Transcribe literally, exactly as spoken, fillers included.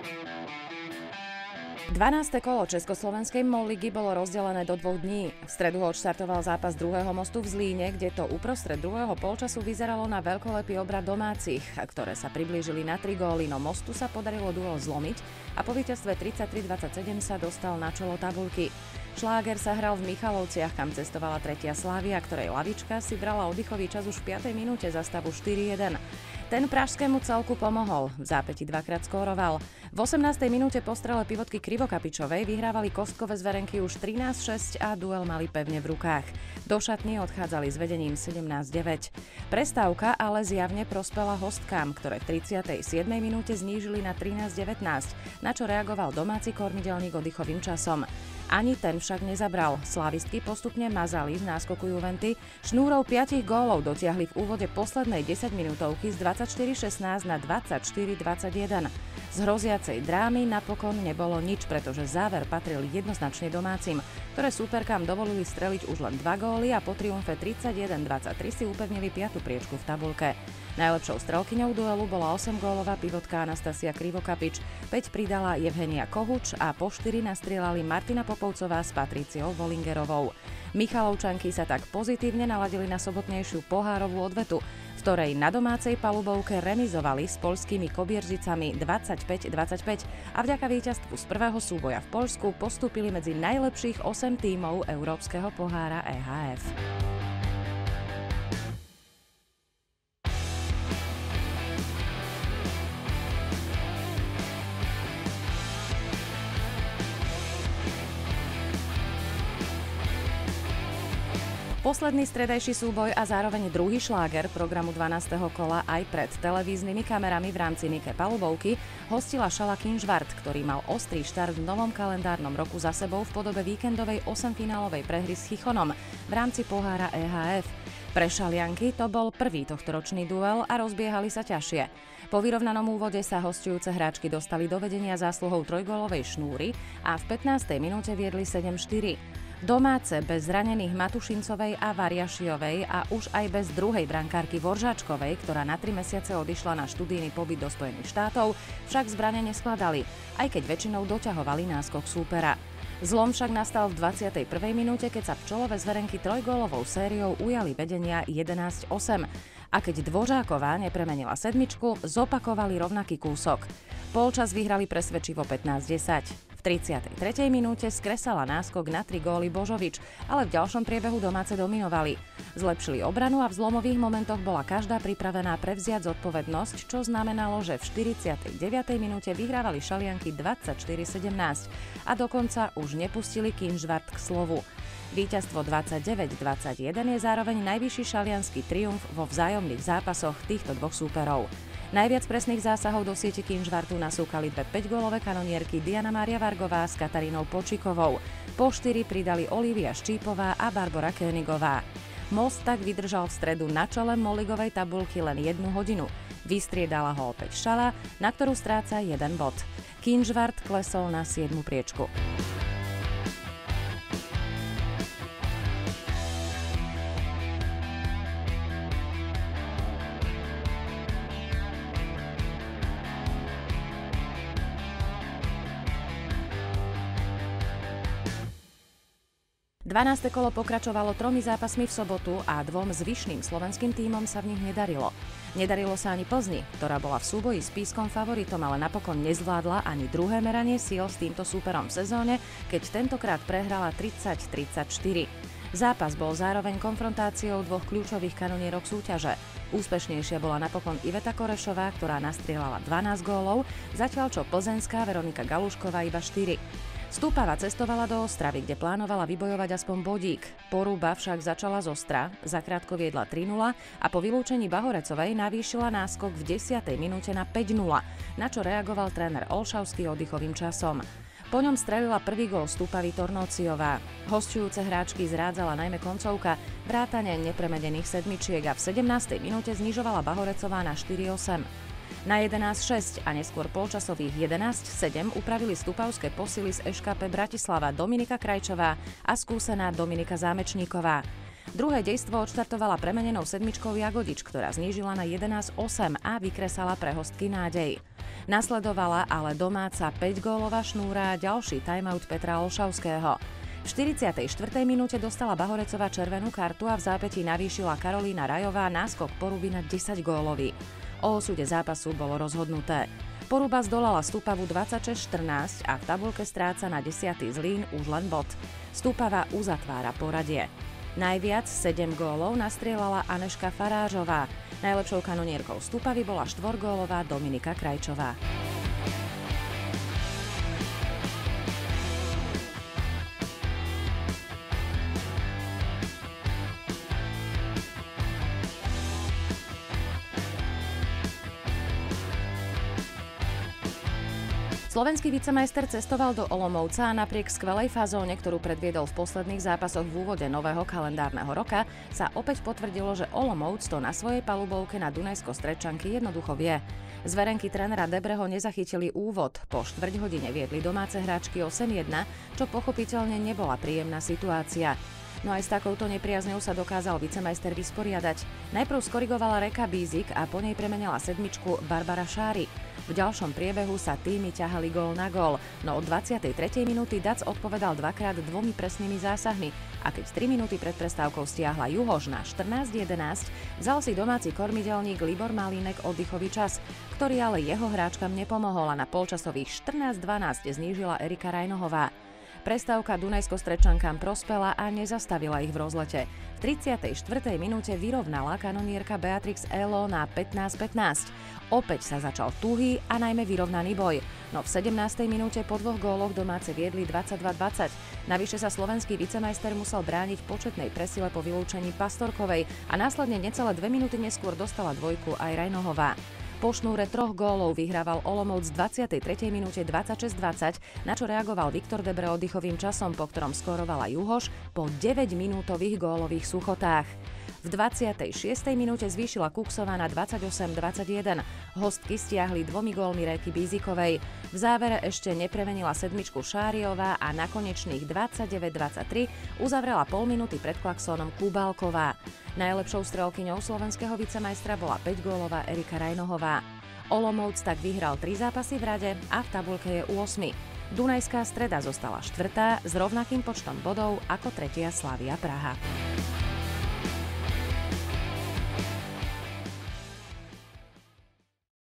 dvanáste kolo Československej MOL ligy bolo rozdelené do dvoch dní. V stredu odštartoval zápas druhého mostu v Zlíne, kde to uprostred druhého polčasu vyzeralo na veľkolepý obrad domácich, ktoré sa priblížili na tri góly, no Mostu sa podarilo duel zlomiť a po víťazstve tridsaťtri dvadsaťsedem sa dostal na čelo tabuľky. Šláger sa hral v Michalovciach, kam cestovala tretia Slavia, ktorej lavička si brala oddychový čas už v piatej minúte za stavu štyri jeden. Ten pražskému celku pomohol, v zápäti dvakrát skóroval. V osemnástej minúte po strele pivotky Krivokapičovej vyhrávali Kostkové zverenky už trinásť šesť a duel mali pevne v rukách. Do šatny odchádzali s vedením sedemnásť deväť. Prestávka ale zjavne prospela hostkám, ktoré v tridsiatej siedmej minúte znížili na trinásť devätnásť, na čo reagoval domáci kormidelník oddychovým časom. Ani ten však nezabral. Slávistky postupne mazali z náskoku Juventy. Šnúrou piatich gólov dotiahli v úvode poslednej desaťminútovky z dvadsaťštyri šestnásť na dvadsaťštyri dvadsaťjeden. Z hroziacej drámy napokon nebolo nič, pretože záver patril jednoznačne domácim, ktoré súperkám dovolili streliť už len dva góly a po triumfe tridsaťjeden dvadsaťtri si upevnili piatu priečku v tabuľke. Najlepšou strelkyňou duelu bola osemgólová pivotka Anastasia Krivokapič, päť pridala Evhenia Kohuč a po štyri nastrieľali Martina Popovcová s Patriciou Volingerovou. Michalovčanky sa tak pozitívne naladili na sobotnejšiu pohárovú odvetu, v ktorej na domácej palubovke remizovali s poľskými Kobierzicami dvadsaťpäť dvadsaťpäť a vďaka víťazstvu z prvého súboja v Poľsku postúpili medzi najlepších osem tímov Európskeho pohára é há ef. Posledný stredajší súboj a zároveň druhý šláger programu dvanásteho kola aj pred televíznymi kamerami v rámci Nike palubovky hostila Šala Kynžvart, ktorý mal ostrý štart v novom kalendárnom roku za sebou v podobe víkendovej osemfinálovej prehry s Chichonom v rámci pohára é há ef. Pre Šalianky to bol prvý tohtoročný duel a rozbiehali sa ťažšie. Po vyrovnanom úvode sa hosťujúce hráčky dostali do vedenia zásluhou trojgólovej Šnúry a v pätnástej minúte viedli sedem štyri. Domáce bez zranených Matušincovej a Variašiovej a už aj bez druhej brankárky Voržáčkovej, ktorá na tri mesiace odišla na študijný pobyt do Spojených štátov, však zbrane neskladali, aj keď väčšinou doťahovali náskok súpera. Zlom však nastal v dvadsiatej prvej minúte, keď sa pčolové zverenky trojgólovou sériou ujali vedenia jedenásť osem. A keď Dvořáková nepremenila sedmičku, zopakovali rovnaký kúsok. Polčas vyhrali presvedčivo pätnásť desať. V tridsiatej tretej minúte skresala náskok na tri góly Božovič, ale v ďalšom priebehu domáce dominovali. Zlepšili obranu a v zlomových momentoch bola každá pripravená prevziať zodpovednosť, čo znamenalo, že v štyridsiatej deviatej minúte vyhrávali Šalianky dvadsaťštyri sedemnásť a dokonca už nepustili Kynžvart k slovu. Víťazstvo dvadsaťdeväť dvadsaťjeden je zároveň najvyšší šaliansky triumf vo vzájomných zápasoch týchto dvoch súperov. Najviac presných zásahov do siete Kynžvartu nasúkali dve päťgólové kanonierky Diana Mária Vargová s Katarínou Počikovou. Po štyri pridali Olivia Ščípová a Barbora Königová. Most tak vydržal v stredu na čele moligovej tabuľky len jednu hodinu. Vystriedala ho opäť Šala, na ktorú stráca jeden bod. Kynžvart klesol na siedmu priečku. dvanáste kolo pokračovalo tromi zápasmi v sobotu a dvom zvyšným slovenským tímom sa v nich nedarilo. Nedarilo sa ani Plzni, ktorá bola v súboji s Pískom favoritom, ale napokon nezvládla ani druhé meranie síl s týmto súperom v sezóne, keď tentokrát prehrala tridsať tridsaťštyri. Zápas bol zároveň konfrontáciou dvoch kľúčových kanonierok súťaže. Úspešnejšia bola napokon Iveta Korešová, ktorá nastrieľala dvanásť gólov, zatiaľ čo plzeňská Veronika Galušková iba štyri. Stúpava cestovala do Ostravy, kde plánovala vybojovať aspoň bodík. Porúba však začala z Ostra, zakrátko viedla tri nula a po vylúčení Bahorecovej navýšila náskok v desiatej minúte na päť nula, na čo reagoval tréner Olšavský oddychovým časom. Po ňom strelila prvý gól Stúpavy Tornóciová. Hosťujúce hráčky zrádzala najmä koncovka, vrátane nepremedených sedmičiek a v sedemnástej minúte znižovala Bahorecová na štyri osem. Na jedenásť šesť a neskôr polčasových jedenásť sedem upravili stupavské posily z é ká pé Bratislava Dominika Krajčová a skúsená Dominika Zámečníková. Druhé dejstvo odštartovala premenenou sedmičkou Jagodič, ktorá znížila na jedenásť osem a vykresala pre hostky nádej. Nasledovala ale domáca päťgólová šnúra a ďalší timeout Petra Olšavského. V štyridsiatej štvrtej minúte dostala Bahorecová červenú kartu a v zápätí navýšila Karolína Rajová náskok Poruby na desaťgólový. O osude zápasu bolo rozhodnuté. Poruba zdolala Stupavu dvadsaťšesť štrnásť a v tabuľke stráca na desiaty Zlín už len bod. Stupava uzatvára poradie. Najviac sedem gólov nastrieľala Anežka Farážová. Najlepšou kanonierkou Stupavy bola štvorgólová Dominika Krajčová. Slovenský vicemajster cestoval do Olomouca a napriek skvelej fazóne, ktorú predviedol v posledných zápasoch v úvode nového kalendárneho roka, sa opäť potvrdilo, že Olomouc to na svojej palubovke na Dunajsko-Strečanky jednoducho vie. Zverenky trénera Debreho nezachytili úvod, po štvrť hodine viedli domáce hráčky osem jedna, čo pochopiteľne nebola príjemná situácia. No aj s takouto nepriazňou sa dokázal vicemajster vysporiadať. Najprv skorigovala Reka Bízik a po nej premenila sedmičku Barbara Šári. V ďalšom priebehu sa týmy ťahali gól na gól, no od dvadsiatej tretej minúty Dac odpovedal dvakrát dvomi presnými zásahmi a keď tri minúty pred prestávkou stiahla Juhoš na štrnásť jedenásť, vzal si domáci kormidelník Libor Malínek oddychový čas, ktorý ale jeho hráčkam nepomohol a na polčasových štrnásť dvanásť znížila Erika Rajnohová. Prestávka Dunajsko-Strečankám prospela a nezastavila ich v rozlete. V tridsiatej štvrtej minúte vyrovnala kanonierka Beatrix Elo na pätnásť pätnásť. Opäť sa začal tuhý a najmä vyrovnaný boj. No v sedemnástej minúte po dvoch góloch domáce viedli dvadsaťdva dvadsať. Navyše sa slovenský vicemajster musel brániť početnej presile po vylúčení Pastorkovej a následne necelé dve minúty neskôr dostala dvojku aj Rajnohová. Po šnúre troch gólov vyhrával Olomouc v dvadsiatej tretej minúte dvadsaťšesť dvadsať, na čo reagoval Viktor Debre oddychovým časom, po ktorom skórovala Juhoš po deväťminútových gólových suchotách. V dvadsiatej šiestej minúte zvýšila Kuksová na dvadsaťosem dvadsaťjeden. Hostky stiahli dvomi gólmi Réky Bízikovej. V závere ešte nepremenila sedmičku Šáriová a na konečných dvadsaťdeväť dvadsaťtri uzavrela pol minúty pred klaxónom Kubálková. Najlepšou strelkyňou slovenského vicemajstra bola päťgólová Erika Rajnohová. Olomouc tak vyhral tri zápasy v rade a v tabuľke je u osmi. Dunajská Streda zostala štvrtá s rovnakým počtom bodov ako tretia Slavia Praha.